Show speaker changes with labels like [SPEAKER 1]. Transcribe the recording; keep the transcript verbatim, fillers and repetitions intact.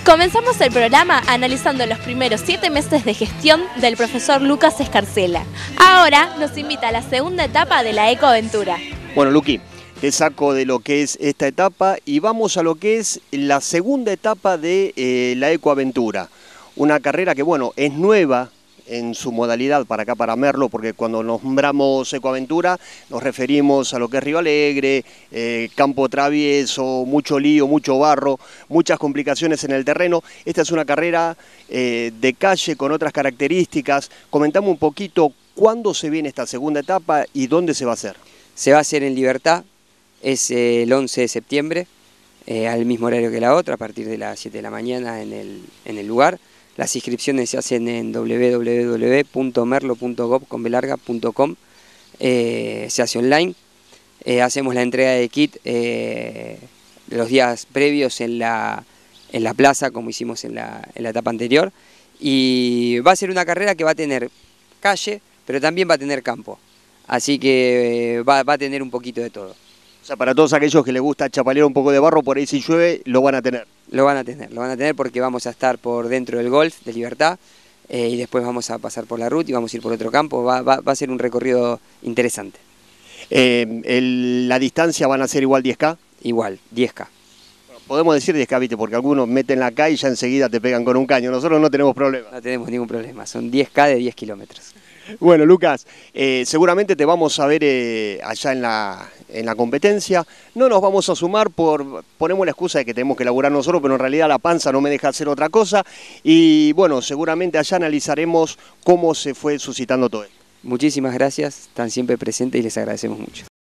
[SPEAKER 1] Comenzamos el programa analizando los primeros siete meses de gestión del profesor Lucas Escarcela. Ahora nos invita a la segunda etapa de la Ecoaventura.
[SPEAKER 2] Bueno, Luqui, te saco de lo que es esta etapa y vamos a lo que es la segunda etapa de eh, la Ecoaventura. Una carrera que, bueno, es nueva en su modalidad para acá, para Merlo, porque cuando nombramos Ecoaventura nos referimos a lo que es Río Alegre, eh, campo travieso, mucho lío, mucho barro, muchas complicaciones en el terreno. Esta es una carrera eh, de calle con otras características. Comentame un poquito cuándo se viene esta segunda etapa y dónde se va a hacer.
[SPEAKER 3] Se va a hacer en Libertad, es eh, el once de septiembre, eh, al mismo horario que la otra, a partir de las siete de la mañana en el, en el lugar. Las inscripciones se hacen en w w w punto merlo punto gob punto com, eh, se hace online. Eh, hacemos la entrega de kit eh, los días previos en la, en la plaza, como hicimos en la, en la etapa anterior. Y va a ser una carrera que va a tener calle, pero también va a tener campo. Así que eh, va, va a tener un poquito de todo.
[SPEAKER 2] O sea, para todos aquellos que les gusta chapalear un poco de barro, por ahí si llueve, lo van a tener.
[SPEAKER 3] Lo van a tener, lo van a tener porque vamos a estar por dentro del golf de Libertad eh, y después vamos a pasar por la ruta y vamos a ir por otro campo. Va, va, va a ser un recorrido interesante.
[SPEAKER 2] Eh, el, ¿La distancia van a ser igual diez K?
[SPEAKER 3] Igual, diez K.
[SPEAKER 2] Podemos decir diez K, ¿viste? Porque algunos meten la K y ya enseguida te pegan con un caño. Nosotros no tenemos problema.
[SPEAKER 3] No tenemos ningún problema, son diez K de diez kilómetros.
[SPEAKER 2] Bueno, Lucas, eh, seguramente te vamos a ver eh, allá en la, en la competencia. No nos vamos a sumar por, ponemos la excusa de que tenemos que laburar nosotros, pero en realidad la panza no me deja hacer otra cosa. Y bueno, seguramente allá analizaremos cómo se fue suscitando todo esto.
[SPEAKER 3] Muchísimas gracias, están siempre presentes y les agradecemos mucho.